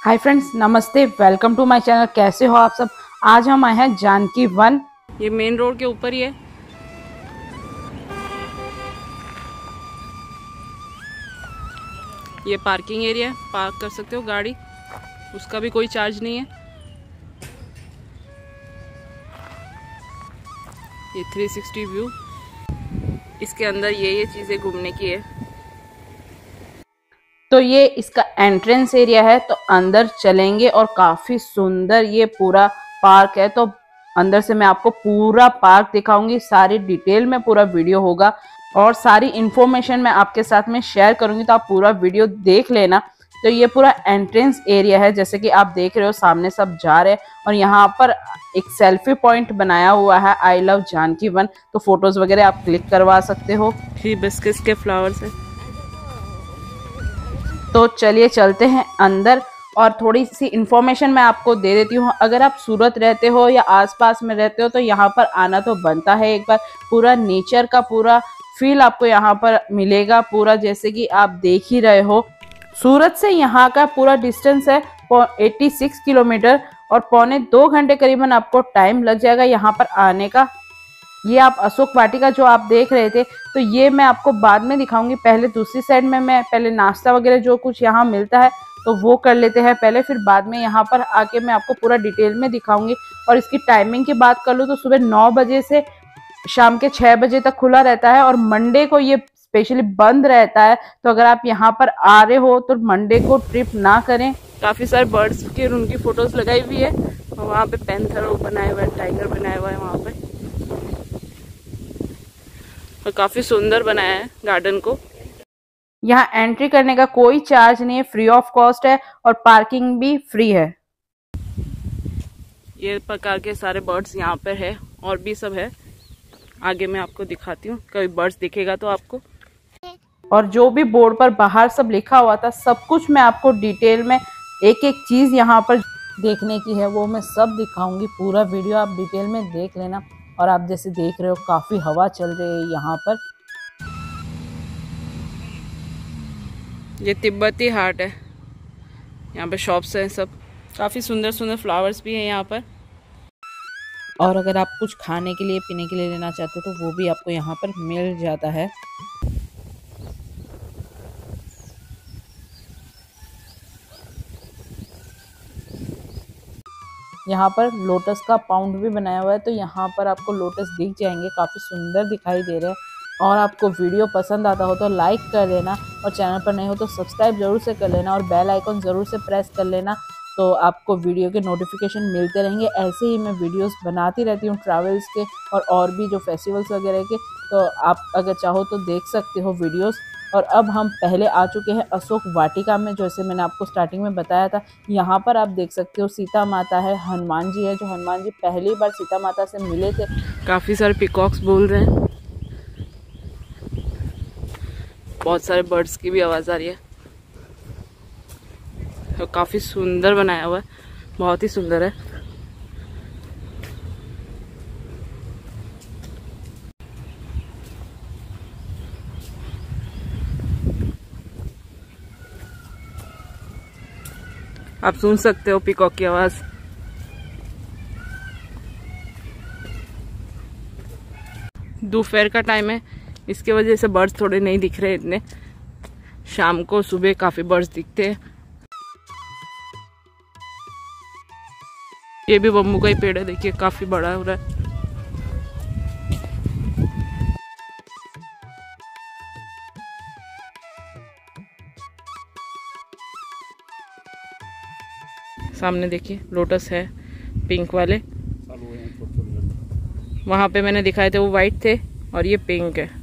हाय friends, नमस्ते। Welcome to my channel. कैसे हो आप सब। आज हम आए हैं जानकी वन। ये मेन रोड के ऊपर ही है। ये पार्किंग एरिया है, पार्क कर सकते हो गाड़ी, उसका भी कोई चार्ज नहीं है। ये 360 व्यू, इसके अंदर ये चीजें घूमने की है। तो ये इसका एंट्रेंस एरिया है, तो अंदर चलेंगे और काफी सुंदर ये पूरा पार्क है। तो अंदर से मैं आपको पूरा पार्क दिखाऊंगी, सारी डिटेल में पूरा वीडियो होगा और सारी इंफॉर्मेशन मैं आपके साथ में शेयर करूंगी, तो आप पूरा वीडियो देख लेना। तो ये पूरा एंट्रेंस एरिया है, जैसे कि आप देख रहे हो सामने सब जा रहे हैं और यहाँ पर एक सेल्फी पॉइंट बनाया हुआ है, आई लव जानकी वन। तो फोटोज वगैरह आप क्लिक करवा सकते हो। हिबिस्कस के फ्लावर्स है। तो चलिए चलते हैं अंदर और थोड़ी सी इन्फॉर्मेशन मैं आपको दे देती हूँ। अगर आप सूरत रहते हो या आसपास में रहते हो तो यहाँ पर आना तो बनता है एक बार। पूरा नेचर का पूरा फील आपको यहाँ पर मिलेगा, पूरा जैसे कि आप देख ही रहे हो। सूरत से यहाँ का पूरा डिस्टेंस है 86 किलोमीटर और पौने 2 घंटे करीबन आपको टाइम लग जाएगा यहाँ पर आने का। ये आप अशोक वाटिका जो आप देख रहे थे, तो ये मैं आपको बाद में दिखाऊंगी। पहले दूसरी साइड में मैं पहले नाश्ता वगैरह जो कुछ यहाँ मिलता है तो वो कर लेते हैं पहले, फिर बाद में यहाँ पर आके मैं आपको पूरा डिटेल में दिखाऊंगी। और इसकी टाइमिंग की बात कर लूँ तो सुबह 9 बजे से शाम के 6 बजे तक खुला रहता है और मंडे को ये स्पेशली बंद रहता है। तो अगर आप यहाँ पर आ रहे हो तो मंडे को ट्रिप ना करें। काफी सारे बर्ड्स की उनकी फोटोज लगाई हुई है और वहाँ पे पैंथर बनाया हुआ है, टाइगर बनाया हुआ है वहाँ पे, और काफी सुंदर बनाया है गार्डन को। यहाँ एंट्री करने का कोई चार्ज नहीं है, फ्री ऑफ कॉस्ट है और पार्किंग भी फ्री है। ये प्रकार के सारे बर्ड्स यहाँ पर है और भी सब है, आगे मैं आपको दिखाती हूँ। कभी बर्ड्स दिखेगा तो आपको। और जो भी बोर्ड पर बाहर सब लिखा हुआ था सब कुछ मैं आपको डिटेल में एक एक चीज यहाँ पर देखने की है वो मैं सब दिखाऊंगी। पूरा वीडियो आप डिटेल में देख लेना। और आप जैसे देख रहे हो काफी हवा चल रही है यहाँ पर। ये तिब्बती हाट है, यहाँ पे शॉप्स हैं सब, काफी सुंदर सुंदर फ्लावर्स भी हैं यहाँ पर। और अगर आप कुछ खाने के लिए पीने के लिए लेना चाहते हो तो वो भी आपको यहाँ पर मिल जाता है। यहाँ पर लोटस का पाउंड भी बनाया हुआ है, तो यहाँ पर आपको लोटस दिख जाएंगे, काफ़ी सुंदर दिखाई दे रहे हैं। और आपको वीडियो पसंद आता हो तो लाइक कर लेना और चैनल पर नहीं हो तो सब्सक्राइब जरूर से कर लेना और बेल आइकन ज़रूर से प्रेस कर लेना, तो आपको वीडियो के नोटिफिकेशन मिलते रहेंगे। ऐसे ही मैं वीडियोस बनाती रहती हूँ ट्रैवल्स के और भी जो फेस्टिवल्स वगैरह के, तो आप अगर चाहो तो देख सकते हो वीडियोस। और अब हम पहले आ चुके हैं अशोक वाटिका में, जैसे मैंने आपको स्टार्टिंग में बताया था। यहाँ पर आप देख सकते हो सीता माता है, हनुमान जी है, जो हनुमान जी पहली बार सीता माता से मिले थे। काफी सारे पिकॉक्स बोल रहे हैं, बहुत सारे बर्ड्स की भी आवाज आ रही है। तो काफी सुंदर बनाया हुआ है, बहुत ही सुंदर है। आप सुन सकते हो पिकॉक की आवाज। दोपहर का टाइम है, इसके वजह से बर्ड्स थोड़े नहीं दिख रहे इतने। शाम को सुबह काफी बर्ड्स दिखते हैं। ये भी बम्बू का ही पेड़ है, देखिए काफी बड़ा हो रहा है। सामने देखिए लोटस है पिंक वाले, वहां पे मैंने दिखाए थे वो वाइट थे और ये पिंक है।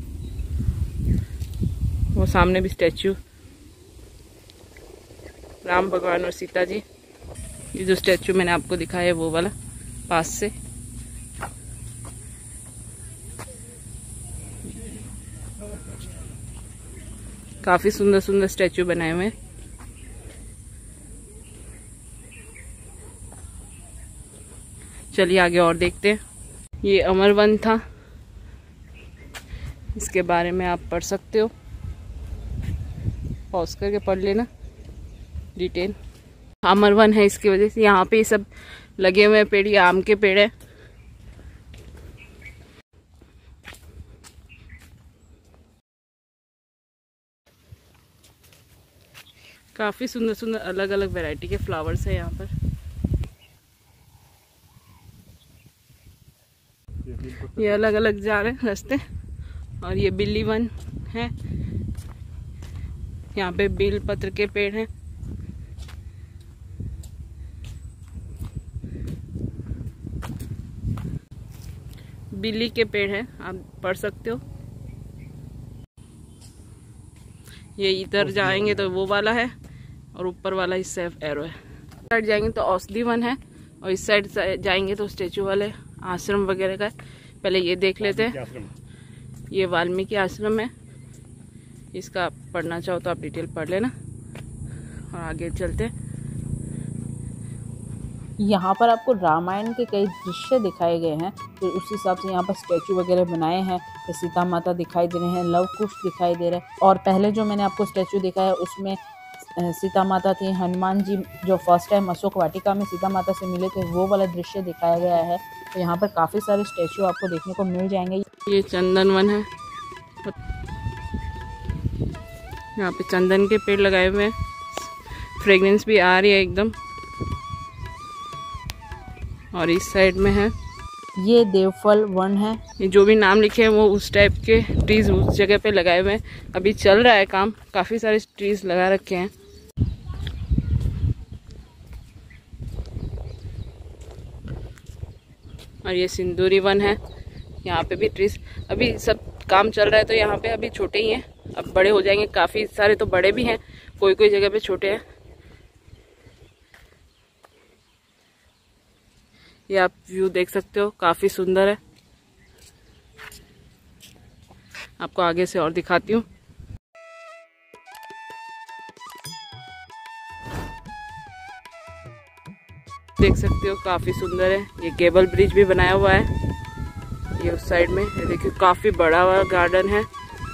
वो सामने भी स्टैचू, राम भगवान और सीता जी। ये जो स्टैचू मैंने आपको दिखाया है वो वाला पास से। काफी सुंदर सुंदर स्टैचू बनाए हुए हैं। चलिए आगे और देखते हैं। ये अमर वन था, इसके बारे में आप पढ़ सकते हो, पॉज करके पढ़ लेना डिटेल। आमर वन है, इसकी वजह से यहाँ पे ये सब लगे हुए हैं पेड़, ये आम के पेड़ है। काफी सुंदर सुंदर अलग अलग वैरायटी के फ्लावर्स है यहाँ पर। ये अलग अलग जा रहे हैं रास्ते। और ये बिल्ली वन है, यहाँ पे बेल पत्र के पेड़ हैं। बिल्ली के पेड़ हैं, आप पढ़ सकते हो। ये इधर जाएंगे तो वो वाला है, और ऊपर वाला इस साइड एरो है। इस साइड जाएंगे तो औषधि वन है, और इस साइड जाएंगे तो स्टेचू वाले आश्रम वगैरह का। पहले ये देख लेते हैं। ये वाल्मीकि आश्रम है, इसका आप पढ़ना चाहो तो आप डिटेल पढ़ लेना। और आगे चलते हैं। यहाँ पर आपको रामायण के कई दृश्य दिखाए गए हैं, तो उस हिसाब से यहाँ पर स्टैचू वगैरह बनाए हैं। तो सीता माता दिखाई दे रहे हैं, लव कुश दिखाई दे रहा है। और पहले जो मैंने आपको स्टैचू दिखाया उसमें सीता माता थी, हनुमान जी जो फर्स्ट टाइम अशोक वाटिका में सीता माता से मिले थे, वो वाला दृश्य दिखाया गया है। तो यहाँ पर काफ़ी सारे स्टैचू आपको देखने को मिल जाएंगे। ये चंदन वन है, यहाँ पे चंदन के पेड़ लगाए हुए हैं, फ्रेग्रेंस भी आ रही है एकदम। और इस साइड में है ये देवफल वन है। ये जो भी नाम लिखे हैं वो उस टाइप के ट्रीज उस जगह पे लगाए हुए हैं। अभी चल रहा है काम, काफी सारे ट्रीज लगा रखे हैं। और ये सिंदूरी वन है, यहाँ पे भी ट्रीज, अभी सब काम चल रहा है तो यहाँ पे अभी छोटे ही हैं, अब बड़े हो जाएंगे। काफी सारे तो बड़े भी हैं, कोई कोई जगह पे छोटे हैं। ये आप व्यू देख सकते हो, काफी सुंदर है। आपको आगे से और दिखाती हूँ। देख सकते हो काफी सुंदर है। ये केबल ब्रिज भी बनाया हुआ है, ये उस साइड में। ये देखिए काफी बड़ा हुआ गार्डन है।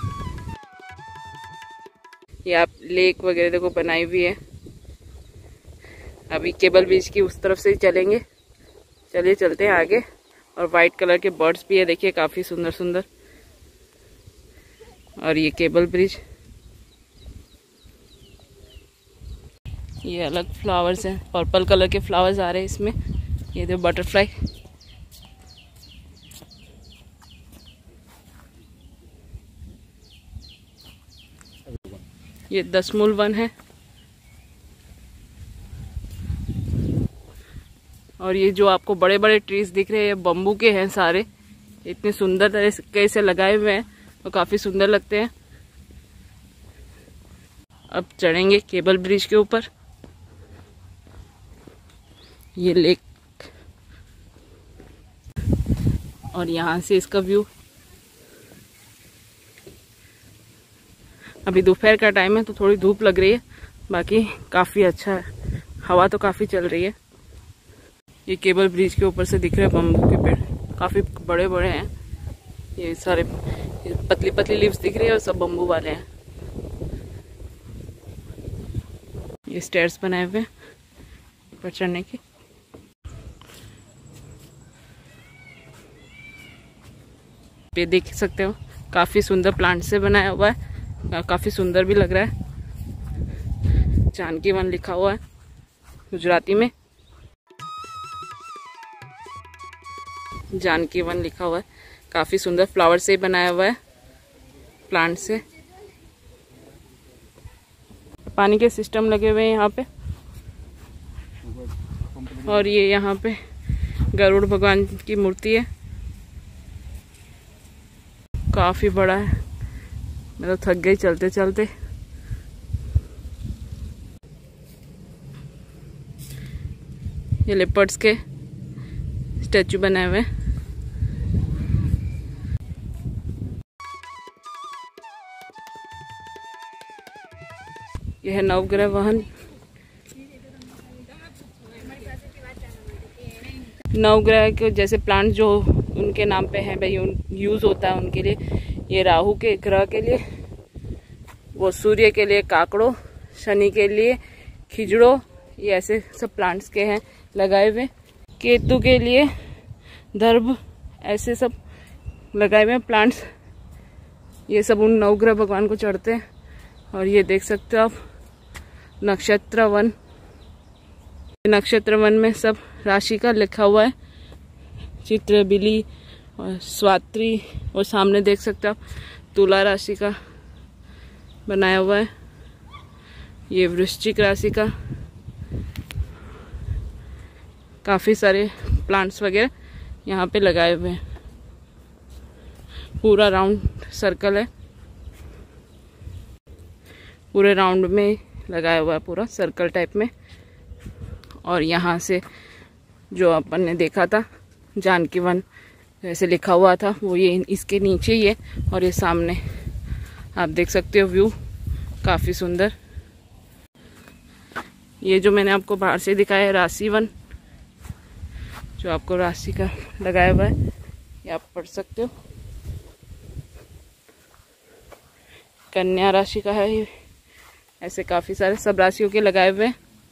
ये आप लेक वगैरह देखो बनाई हुई है। अभी केबल ब्रिज की उस तरफ से चलेंगे, चलिए चलते हैं आगे। और वाइट कलर के बर्ड्स भी है, देखिए काफी सुंदर सुंदर। और ये केबल ब्रिज, ये अलग फ्लावर्स हैं, पर्पल कलर के फ्लावर्स आ रहे हैं इसमें। ये देखो बटरफ्लाई। ये दसमूल वन है। और ये जो आपको बड़े बड़े ट्रीज दिख रहे हैं, ये बम्बू के हैं सारे। इतने सुंदर तरीके से लगाए हुए हैं और काफी सुंदर लगते हैं। अब चढ़ेंगे केबल ब्रिज के ऊपर। ये लेक, और यहाँ से इसका व्यू। अभी दोपहर का टाइम है तो थोड़ी धूप लग रही है, बाकी काफी अच्छा है, हवा तो काफी चल रही है। ये केबल ब्रिज के ऊपर से दिख रहे हैं बम्बू के पेड़, काफी बड़े बड़े हैं। ये सारे पतली पतली लीव्स दिख रही है और सब बम्बू वाले हैं। ये स्टेयर्स बनाए हुए हैं ऊपर चढ़ने के। ये देख सकते हो काफी सुंदर प्लांट से बनाया हुआ है, काफी सुंदर भी लग रहा है। जानकी वन लिखा हुआ है गुजराती में, जानकी वन लिखा हुआ है। काफी सुंदर फ्लावर से बनाया हुआ है, प्लांट से। पानी के सिस्टम लगे हुए हैं यहाँ पे। और ये यहाँ पे गरुड़ भगवान की मूर्ति है, काफी बड़ा है। मैं तो थक गई चलते चलते। ये लेपर्ड्स के स्टैचू बनाए हुए हैं। यह है नवग्रह वाहन। नवग्रह के जैसे प्लांट जो उनके नाम पे हैं भाई, यूज होता है उनके लिए। ये राहु के ग्रह के लिए, वो सूर्य के लिए काकड़ो, शनि के लिए खिजड़ो, ये ऐसे सब प्लांट्स के हैं लगाए हुए। केतु के लिए दर्भ ऐसे सब लगाए हुए हैं प्लांट्स। ये सब उन नवग्रह भगवान को चढ़ते हैं। और ये देख सकते हो आप नक्षत्र वन। नक्षत्र वन में सब राशि का लिखा हुआ है, चित्र, बिली और स्वात्री। और सामने देख सकते हो आप तुला राशि का बनाया हुआ है। ये वृश्चिक राशि का। काफ़ी सारे प्लांट्स वगैरह यहाँ पे लगाए हुए हैं। पूरा राउंड सर्कल है, पूरे राउंड में लगाया हुआ है, पूरा सर्कल टाइप में। और यहाँ से जो अपन ने देखा था जानकी वन जैसे लिखा हुआ था वो ये इसके नीचे ही है। और ये सामने आप देख सकते हो व्यू काफ़ी सुंदर। ये जो मैंने आपको बाहर से दिखाया है राशि वन, जो आपको राशि का लगाया हुआ है, ये आप पढ़ सकते हो। कन्या राशि का है ये। ऐसे काफ़ी सारे सब राशियों के लगाए हुए हैं।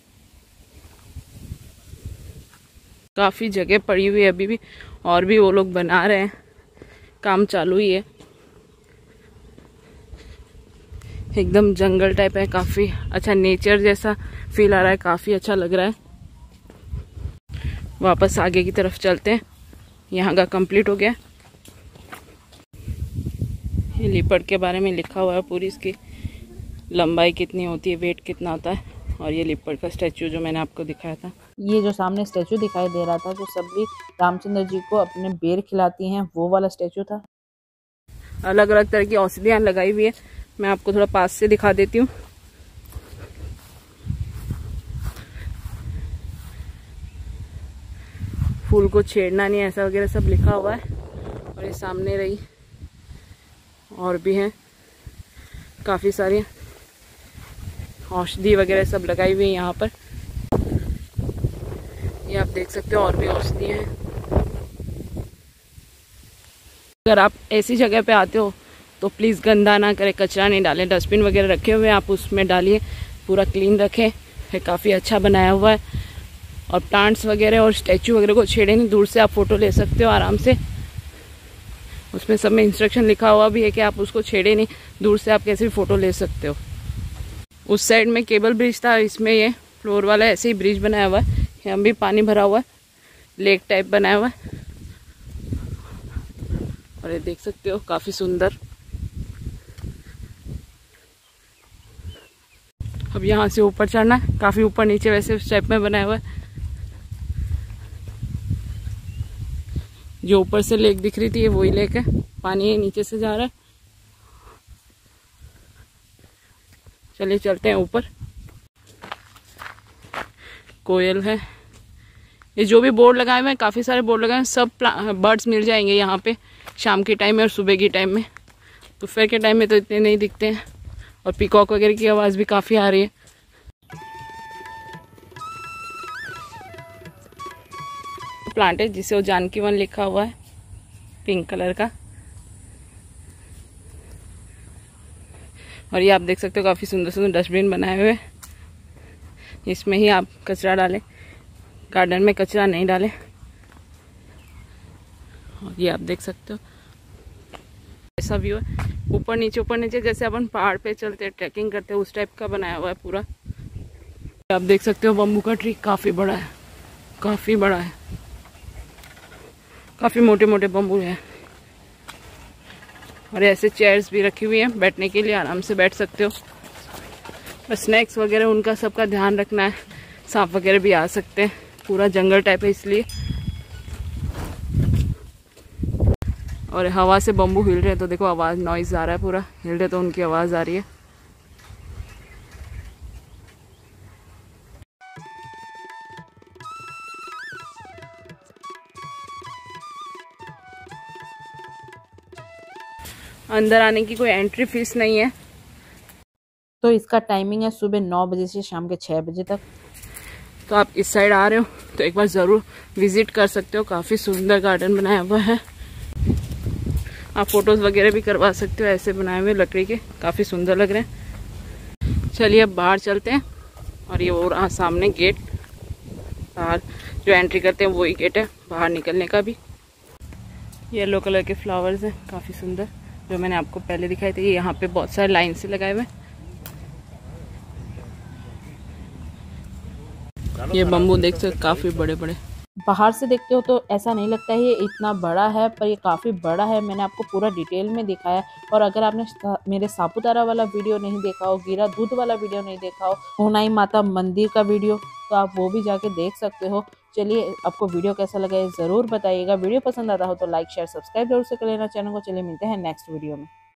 काफ़ी जगह पड़ी हुई है अभी भी, और भी वो लोग बना रहे हैं, काम चालू ही है। एकदम जंगल टाइप है, काफ़ी अच्छा नेचर जैसा फील आ रहा है, काफ़ी अच्छा लग रहा है। वापस आगे की तरफ चलते हैं। यहाँ का कंप्लीट हो गया। ये लीपर्ड के बारे में लिखा हुआ है, पूरी इसकी लंबाई कितनी होती है, वेट कितना होता है। और ये लीपर्ड का स्टैचू जो मैंने आपको दिखाया था, ये जो सामने स्टैचू दिखाई दे रहा था जो सबरी रामचंद्र जी को अपने बेर खिलाती हैं, वो वाला स्टैचू था। अलग अलग तरह की औषधियाँ लगाई हुई है। मैं आपको थोड़ा पास से दिखा देती हूँ। फूल को छेड़ना नहीं, ऐसा वगैरह सब लिखा हुआ है। और ये सामने रही और भी हैं काफ़ी सारी औषधि वगैरह सब लगाई हुई है यहाँ पर। ये आप देख सकते हो और भी औषधि हैं। अगर आप ऐसी जगह पे आते हो तो प्लीज़ गंदा ना करें, कचरा नहीं डालें। डस्टबिन वगैरह रखे हुए हैं, आप उसमें डालिए, पूरा क्लीन रखें। है काफ़ी अच्छा बनाया हुआ है। और प्लांट्स वगैरह और स्टैचू वगैरह को छेड़े नहीं। दूर से आप फ़ोटो ले सकते हो आराम से। उसमें सब में इंस्ट्रक्शन लिखा हुआ भी है कि आप उसको छेड़े नहीं, दूर से आप कैसे भी फ़ोटो ले सकते हो। उस साइड में केबल ब्रिज था, इसमें ये फ्लोर वाला ऐसे ही ब्रिज बनाया हुआ है। यहाँ भी पानी भरा हुआ है, लेक टाइप बनाया हुआ है। और ये देख सकते हो काफ़ी सुंदर। अब यहाँ से ऊपर चढ़ना है, काफ़ी ऊपर नीचे वैसे उस टाइप में बनाया हुआ है। जो ऊपर से लेक दिख रही थी ये वही लेक है, पानी नीचे से जा रहा है। चलिए चलते हैं ऊपर। कोयल है। ये जो भी बोर्ड लगाए हुए हैं, काफ़ी सारे बोर्ड लगाए हैं, सब बर्ड्स मिल जाएंगे यहाँ पे शाम के टाइम में और सुबह के टाइम में। दोपहर के टाइम में तो इतने नहीं दिखते हैं। और पीकॉक वगैरह की आवाज़ भी काफ़ी आ रही है। प्लांट है जिसे वो जानकी वन लिखा हुआ है, पिंक कलर का। और ये आप देख सकते हो काफ़ी सुंदर सुंदर डस्टबिन बनाए हुए, इसमें ही आप कचरा डालें, गार्डन में कचरा नहीं डालें। और ये आप देख सकते हो ऐसा व्यू है, ऊपर नीचे जैसे अपन पहाड़ पे चलते ट्रैकिंग करते हैं उस टाइप का बनाया हुआ है पूरा। आप देख सकते हो बम्बू का ट्री काफ़ी बड़ा है, काफ़ी बड़ा है, काफ़ी मोटे मोटे बम्बू हैं। और ऐसे चेयर्स भी रखी हुई हैं बैठने के लिए, आराम से बैठ सकते हो। बस स्नैक्स वगैरह उनका सबका ध्यान रखना है, सांप वगैरह भी आ सकते हैं, पूरा जंगल टाइप है इसलिए। और हवा से बम्बू हिल रहे हैं तो देखो आवाज़, नॉइज़ आ रहा है, पूरा हिल रहे तो उनकी आवाज़ आ रही है। अंदर आने की कोई एंट्री फीस नहीं है। तो इसका टाइमिंग है सुबह 9 बजे से शाम के 6 बजे तक। तो आप इस साइड आ रहे हो तो एक बार ज़रूर विजिट कर सकते हो, काफ़ी सुंदर गार्डन बनाया हुआ है। आप फोटोज़ वगैरह भी करवा सकते हो, ऐसे बनाए हुए लकड़ी के, काफ़ी सुंदर लग रहे हैं। चलिए अब बाहर चलते हैं। और ये और सामने गेट, बाहर जो एंट्री करते हैं वही गेट है, बाहर निकलने का भी। येलो कलर के फ्लावर्स हैं काफ़ी सुंदर, जो मैंने आपको पहले दिखाए थे। ये यहाँ पे बहुत सारे लाइन से लगाए हुए हैं। ये बम्बू देख सकते काफ़ी बड़े बड़े। बाहर से देखते हो तो ऐसा नहीं लगता है ये इतना बड़ा है, पर ये काफ़ी बड़ा है। मैंने आपको पूरा डिटेल में दिखाया। और अगर आपने मेरे सापुतारा वाला वीडियो नहीं देखा हो, गिरा दूध वाला वीडियो नहीं देखा हो, उनाई माता मंदिर का वीडियो, तो आप वो भी जाके देख सकते हो। चलिए, आपको वीडियो कैसा लगा है ज़रूर बताइएगा। वीडियो पसंद आता हो तो लाइक शेयर सब्सक्राइब जरूर से कर लेना चैनल को। चलिए मिलते हैं नेक्स्ट वीडियो में।